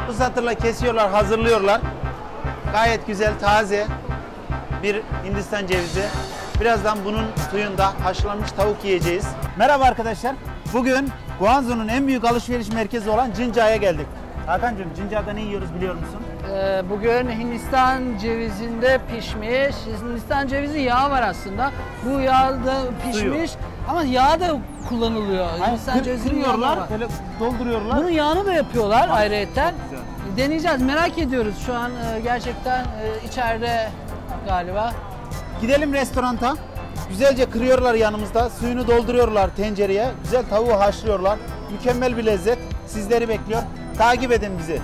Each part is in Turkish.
Bu satırla kesiyorlar, hazırlıyorlar. Gayet güzel, taze bir Hindistan cevizi. Birazdan bunun suyunda haşlanmış tavuk yiyeceğiz. Merhaba arkadaşlar. Bugün Guangzhou'nun en büyük alışveriş merkezi olan Jinjia'ya geldik. Hakan'cığım, Jinjia'da ne yiyoruz biliyor musun? Bugün Hindistan cevizinde pişmiş. Hindistan cevizi yağı var aslında. Bu yağ da pişmiş ama yağ da kullanılıyor. Hindistan cevizini kırıyorlar, böyle dolduruyorlar. Bunun yağını da yapıyorlar ayrıyeten. Çok güzel. Deneyeceğiz, merak ediyoruz. Şu an gerçekten içeride galiba. Gidelim restoranta. Güzelce kırıyorlar yanımızda. Suyunu dolduruyorlar tencereye. Güzel tavuğu haşlıyorlar. Mükemmel bir lezzet. Sizleri bekliyor. Takip edin bizi.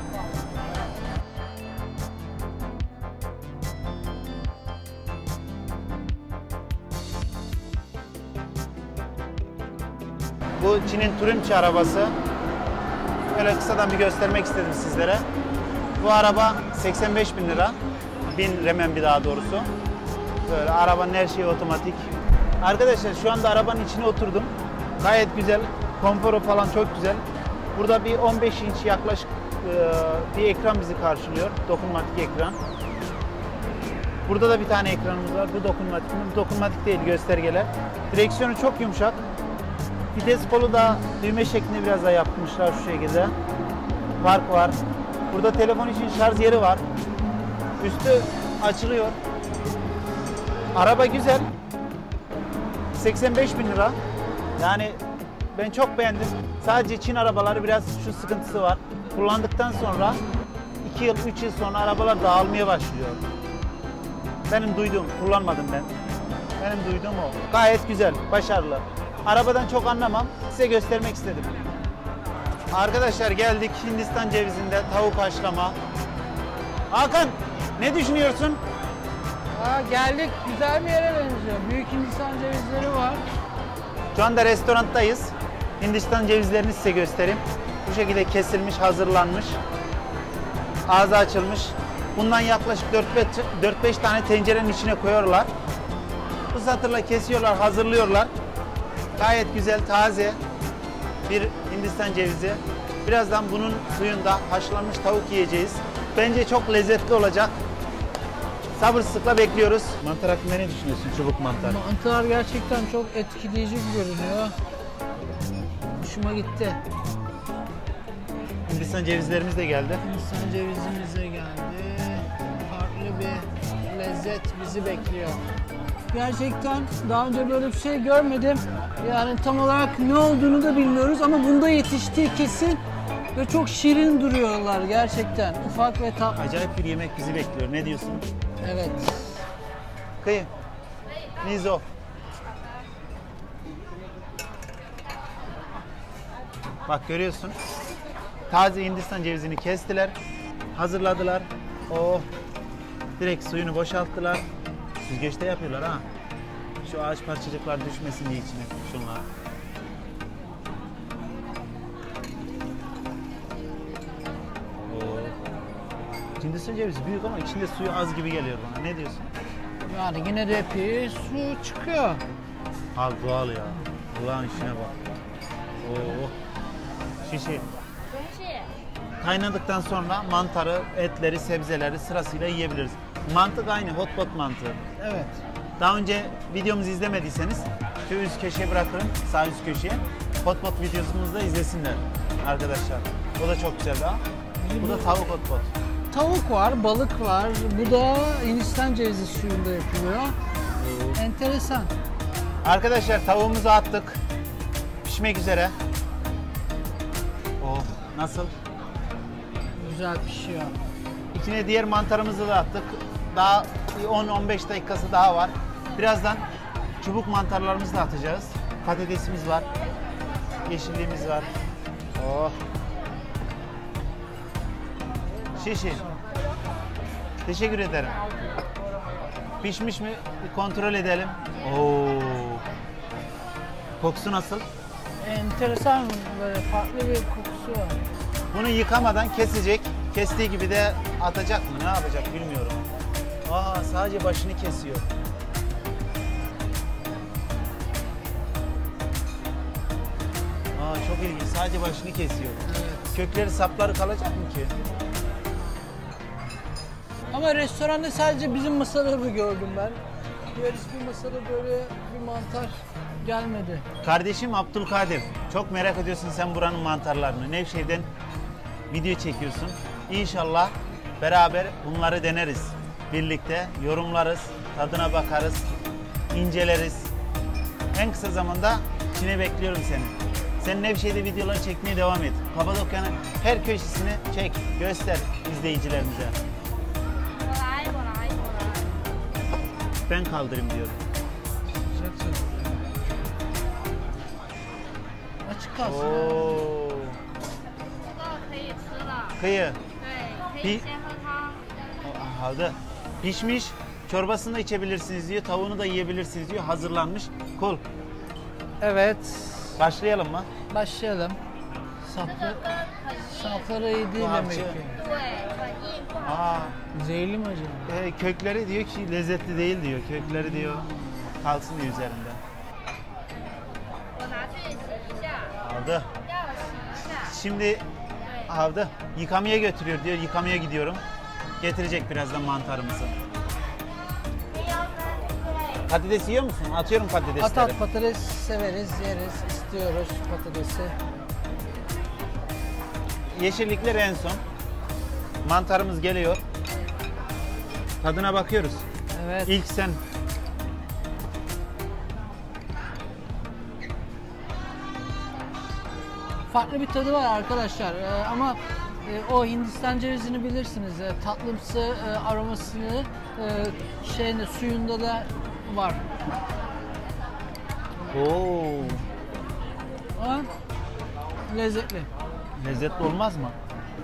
Bu Çin'in Turunçi arabası. Böyle kısadan bir göstermek istedim sizlere. Bu araba 85 bin lira. 1000 renminbi daha doğrusu. Böyle arabanın her şeyi otomatik. Arkadaşlar şu anda arabanın içine oturdum. Gayet güzel. Konforu falan çok güzel. Burada bir 15 inç yaklaşık bir ekran bizi karşılıyor. Dokunmatik ekran. Burada da bir tane ekranımız var. Bu dokunmatik. Bu dokunmatik değil, göstergeler. Direksiyonu çok yumuşak. Vites kolu da düğme şeklinde biraz daha yapmışlar şu şekilde. Park var. Burada telefon için şarj yeri var. Üstü açılıyor. Araba güzel. 85 bin lira. Yani ben çok beğendim. Sadece Çin arabaları biraz şu sıkıntısı var. Kullandıktan sonra 2 yıl, 3 yıl sonra arabalar dağılmaya başlıyor. Benim duyduğum, kullanmadım ben. Benim duyduğum o. Gayet güzel, başarılı. Arabadan çok anlamam. Size göstermek istedim. Arkadaşlar geldik Hindistan cevizinde tavuk haşlama. Hakan, ne düşünüyorsun? Geldik, güzel bir yere benziyor. Büyük Hindistan cevizleri var. Şu anda restoranttayız. Hindistan cevizlerini size göstereyim. Bu şekilde kesilmiş, hazırlanmış. Ağzı açılmış. Bundan yaklaşık 4-5 tane tencerenin içine koyuyorlar. Bu satırla kesiyorlar, hazırlıyorlar. Gayet güzel, taze bir Hindistan cevizi. Birazdan bunun suyunda haşlanmış tavuk yiyeceğiz. Bence çok lezzetli olacak. Sabırsızlıkla bekliyoruz. Mantar hakkında ne düşünüyorsun, çubuk mantar? Mantar gerçekten çok etkileyici görünüyor. Hoşuma gitti. Hindistan cevizlerimiz de geldi. Hindistan cevizimiz de geldi. Farklı bir lezzet bizi bekliyor. Gerçekten daha önce böyle bir şey görmedim. Yani tam olarak ne olduğunu da bilmiyoruz ama bunda yetiştiği kesin ve çok şirin duruyorlar gerçekten. Ufak ve tatlı. Acayip bir yemek bizi bekliyor. Ne diyorsun? Evet. Kıyım. Nizo. Bak görüyorsun. Taze Hindistan cevizini kestiler. Hazırladılar. Oh. Direkt suyunu boşalttılar. Süzgeçte yapıyorlar ha. Şu ağaç parçacıklar düşmesin diye içine şunlar. Oh. Hindistan cevizi büyük ama içinde suyu az gibi geliyor bana. Ne diyorsun? Yani yine de epey su çıkıyor. Al doğal ya. Ulan işine bak. Oo. Şişi. Kaynadıktan sonra mantarı, etleri, sebzeleri sırasıyla yiyebiliriz. Mantık aynı, hot pot mantığı. Evet. Daha önce videomuzu izlemediyseniz şu üst köşeye bırakırım, sağ üst köşeye. Hot pot videosumuzu da izlesinler arkadaşlar. O da çok güzel ha. Bu da tavuk hot pot. Tavuk var, balık var. Bu da Hindistan cevizi suyunda yapılıyor. Enteresan. Arkadaşlar tavuğumuzu attık. Pişmek üzere. Oh, nasıl? Güzel pişiyor. İçine diğer mantarımızı da attık. Daha 10-15 dakikası daha var. Birazdan çubuk mantarlarımızı da atacağız. Patatesimiz var. Yeşilliğimiz var. Oh. Şişi. Teşekkür ederim. Pişmiş mi? Bir kontrol edelim. Oo. Kokusu nasıl? Enteresan, böyle farklı bir kokusu var. Bunu yıkamadan kesecek. Kestiği gibi de atacak mı? Ne yapacak bilmiyorum. Aa, sadece başını kesiyor. Aa, çok ilginç. Sadece başını kesiyor. Evet. Kökleri, sapları kalacak mı ki? Ama restoranda sadece bizim masaları gördüm ben. Diğer hiçbir masada böyle bir mantar gelmedi. Kardeşim Abdülkadir, çok merak ediyorsun sen buranın mantarlarını. Nevşehir'den video çekiyorsun. İnşallah beraber bunları deneriz. Birlikte yorumlarız, tadına bakarız, inceleriz. En kısa zamanda Çin'e bekliyorum seni. Sen Nevşehir'de videoları çekmeye devam et. Kapadokya'nın her köşesini çek, göster izleyicilerimize. Ben kaldırayım diyorum. Açık kalsın. Oo. 这个可以吃了， Kıyı. 对，可以先喝汤。 Halde. Pişmiş. Çorbasını da içebilirsiniz diyor. Tavuğunu da yiyebilirsiniz diyor. Hazırlanmış. Cool. Evet. Başlayalım mı? Başlayalım. 这个 Saplı, 跟很硬， sapları iyi değil Vay demek be. ki. 对，很硬，不好。 Aa, Zehirli mi acaba? kökleri diyor ki lezzetli değil diyor. Kökleri diyor kalsın diyor üzerinde. 我拿去洗一下， Aldı. 要洗一下。 Şimdi 对， aldı. Yıkamaya götürüyor diyor. Yıkamaya gidiyorum. Getirecek birazdan mantarımızı. Patates yiyor musun? Atıyorum patatesleri. At patates severiz, yeriz, istiyoruz patatesi. Yeşillikler en son. Mantarımız geliyor. Tadına bakıyoruz. Evet. İlk sen. Farklı bir tadı var arkadaşlar. Ama o Hindistan cevizini bilirsiniz. Tatlımsı aromasını şeyinde suyunda da var. Oo, Ama lezzetli. lezzetli olmaz mı?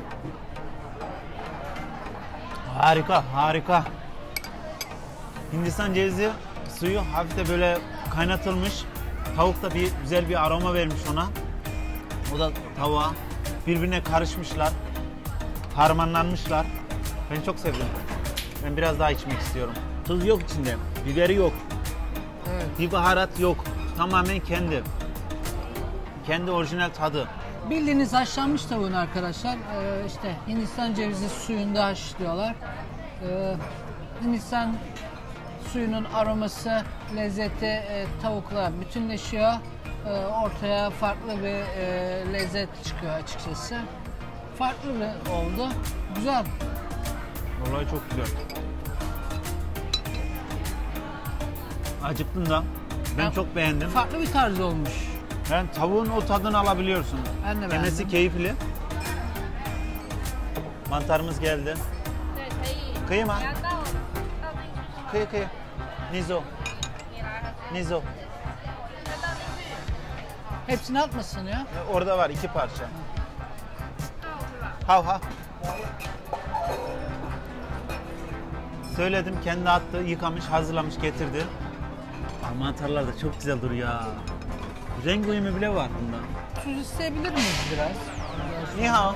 Harika, harika. Hindistan cevizi suyu hafif de böyle kaynatılmış. Tavuk da bir güzel bir aroma vermiş ona. O da tavuğa. Birbirine karışmışlar. Harmanlanmışlar. Ben çok sevdim. Ben biraz daha içmek istiyorum. Tuz yok içinde. Biberi yok. Evet. Bir baharat yok. Tamamen kendi. Kendi orijinal tadı. Bildiğiniz haşlanmış tavuğun arkadaşlar. İşte Hindistan cevizi suyunda haşlıyorlar. Hindistan suyunun aroması, lezzeti tavukla bütünleşiyor. Ortaya farklı bir lezzet çıkıyor açıkçası. Farklı bir oldu. Güzel. Vallahi çok güzel. Acıktım da. Ben Ya, çok beğendim. Farklı bir tarz olmuş. Yani tavuğun o tadını alabiliyorsun. Ben de Yemesi beğendim. keyifli. Mantarımız geldi. 对，可以。 可以吗你要倒进去是吗？ Kıyı kıyı. Nizo. 你来喝。 Nizo. 再倒进去。 Hepsini atmasın ya. Orada var 2 parça. 倒是吧？ Hav hav. Söyledim, kendi attı, yıkamış, hazırlamış, getirdi. Aa, mantarlar da çok güzel duruyor ya. Renk uyumu bile var bunda. Tuz isteyebilir miyiz biraz? Ni hao.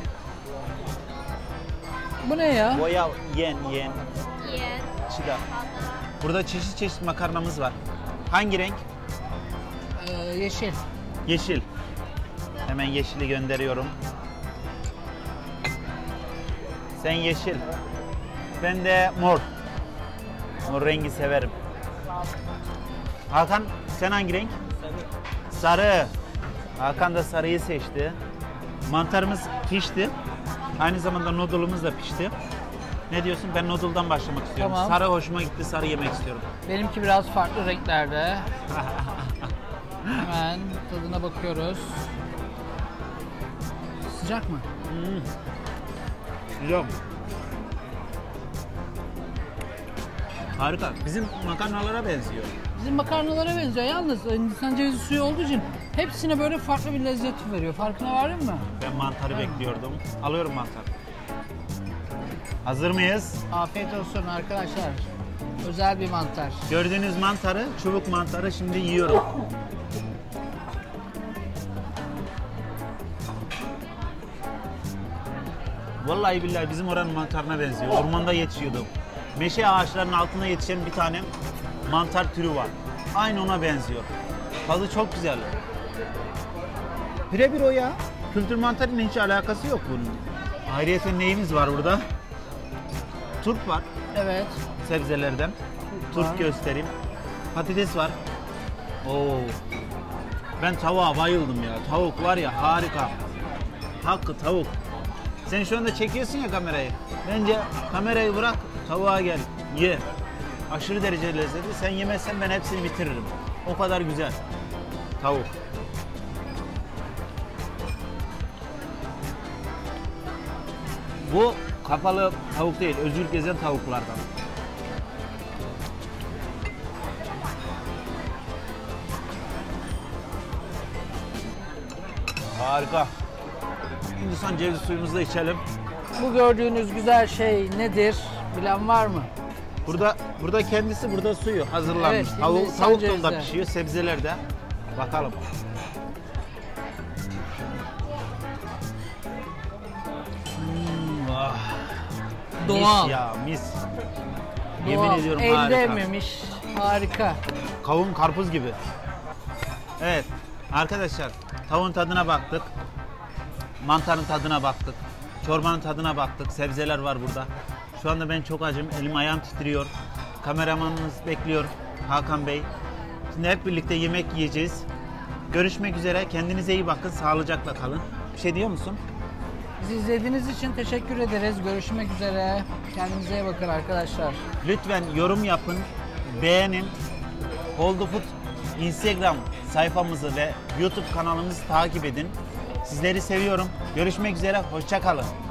Bu ne ya? Wo yao yen. 盐。 Çida. 好的。 Burada çeşit çeşit makarnamız var. Hangi renk? Yeşil. Yeşil. Hemen yeşili gönderiyorum. Sen yeşil. Ben de mor. Mor rengi severim. Hakan sen hangi renk? Sarı. Hakan da sarıyı seçti. Mantarımız pişti. Aynı zamanda noodle'umuz da pişti. Ne diyorsun? Ben noodle'dan başlamak istiyorum. Tamam. Sarı hoşuma gitti. Sarı yemek istiyorum. Benimki biraz farklı renklerde. Hemen tadına bakıyoruz. Sıcak mı? Güzel. Harika. Bizim makarnalara benziyor. Bizim makarnalara benziyor. Yalnız Hindistan cevizi suyu olduğu için hepsine böyle farklı bir lezzet veriyor. Farkına vardın mı? Ben mantarı bekliyordum. Alıyorum mantar. Hazır mıyız? Afiyet olsun arkadaşlar. Özel bir mantar. Gördüğünüz mantarı, çubuk mantarı şimdi yiyorum. Vallahi billahi bizim oranın mantarına benziyor. Ormanda yetişiyordu. Meşe ağaçlarının altında yetişen bir tane mantar türü var. Aynı ona benziyor. Tadı çok güzel. Birebir o ya. Kültür mantarıyla hiç alakası yok bunun. Ayrıyeten neyimiz var burada? turp var Evet. sebzelerden. Turp var. Turp göstereyim. Patates var. Oo. Ben tavuğa bayıldım ya. Tavuk var ya harika. Hakkı tavuk. Sen şu anda çekiyorsun ya kamerayı. Bence kamerayı bırak, tavuğa gel. Ye. Aşırı derece lezzetli. Sen yemezsen ben hepsini bitiririm. O kadar güzel. Tavuk. Bu kapalı tavuk değil, özgür gezen tavuklardan. Harika. Hindistan cevizi suyumuzu da içelim. Bu gördüğünüz güzel şey nedir? Bilen var mı? Burada kendisi, burada suyu hazırlanmış. Evet, Hindistan Tavuk da onda cevizi. pişiyor, sebzeler de. Bakalım. Ah, Doğal. mis ya, mis. Doğal. Yemin ediyorum Elde harika. emmemiş. Harika. Kavun karpuz gibi. Evet arkadaşlar, tavuğun tadına baktık. Mantarın tadına baktık. Çorbanın tadına baktık. Sebzeler var burada. Şu anda ben çok acım. Elim ayağım titriyor. Kameramanımız bekliyor. Hakan Bey. Şimdi hep birlikte yemek yiyeceğiz. Görüşmek üzere. Kendinize iyi bakın. Sağlıcakla kalın. Bir şey diyor musun? Bizi izlediğiniz için teşekkür ederiz. Görüşmek üzere. Kendinize iyi bakın arkadaşlar. Lütfen yorum yapın. Beğenin. Hold the Food Instagram sayfamızı ve YouTube kanalımızı takip edin. Sizleri seviyorum. Görüşmek üzere. Hoşça kalın.